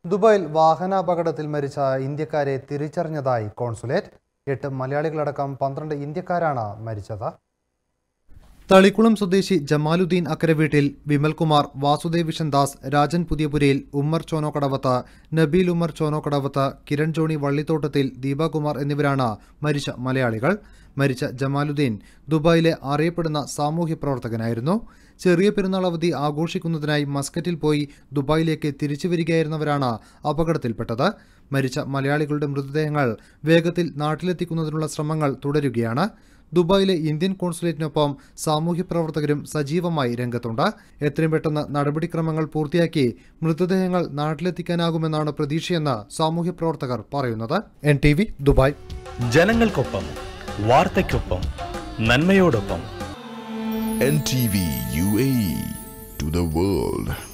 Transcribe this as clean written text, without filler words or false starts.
ദുബായിൽ വാഹനാപകടത്തിൽ മരിച്ച ഇന്ത്യക്കാരെ തിരിച്ചറിഞ്ഞതായി കോൺസുലേറ്റ്. 8 മലയാളികളടക്കം 12 ഇന്ത്യക്കാരാണ് മരിച്ചത്. തളിക്കുളം സ്വദേശി ജമാലുദ്ദീൻ അക്കരവീട്ടിൽ, വിമൽകുമാർ, വാസുദേവ് വിഷൻദാസ്, രാജൻ പുതിയപുരയിൽ, ഉമ്മർ ചോനോക്കടവത്ത്, നബീൽ ഉമ്മർ ചോനോക്കടവത്ത്, കിരൺ ജോണി വള്ളിത്തോട്ടത്തിൽ, ദീപകുമാർ എന്നിവരാണ് മരിച്ച മലയാളികൾ. മരിച്ച ജമാലുദ്ദീൻ ദുബായിലെ അറിയപ്പെടുന്ന സാമൂഹ്യ പ്രവർത്തകനായിരുന്നു. ചെറിയ പെരുന്നാൾ അവധി ആഘോഷിക്കുന്നതിനായി മസ്കറ്റിൽ പോയി ദുബായിലേക്ക് തിരിച്ചു വരികയായിരുന്നവരാണ് അപകടത്തിൽപ്പെട്ടത്. മരിച്ച മലയാളികളുടെ മൃതദേഹങ്ങൾ വേഗത്തിൽ നാട്ടിലെത്തിക്കുന്നതിനുള്ള ശ്രമങ്ങൾ തുടരുകയാണ്. ദുബായിലെ ഇന്ത്യൻ കോൺസുലേറ്റിനൊപ്പം സാമൂഹ്യ പ്രവർത്തകരും സജീവമായി രംഗത്തുണ്ട്. എത്രയും പെട്ടെന്ന് നടപടിക്രമങ്ങൾ പൂർത്തിയാക്കി മൃതദേഹങ്ങൾ നാട്ടിലെത്തിക്കാനാകുമെന്നാണ് പ്രതീക്ഷയെന്ന് സാമൂഹ്യ പ്രവർത്തകർ പറയുന്നത്. NTV Dubai. ജനങ്ങൾക്കൊപ്പം, വാർത്തയ്ക്കൊപ്പം, നന്മയോടൊപ്പം. NTV UAE to the world.